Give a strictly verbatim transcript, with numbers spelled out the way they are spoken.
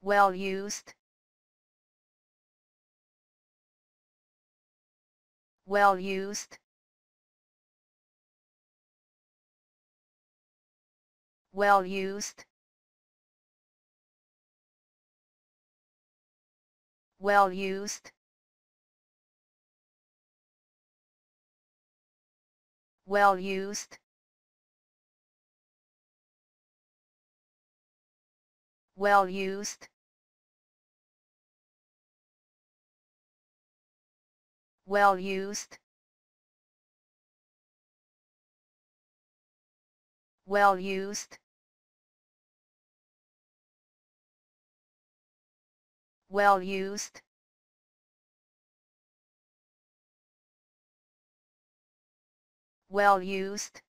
well used, well used, well used, well used, well used, well used, well used, well used, well used, well used,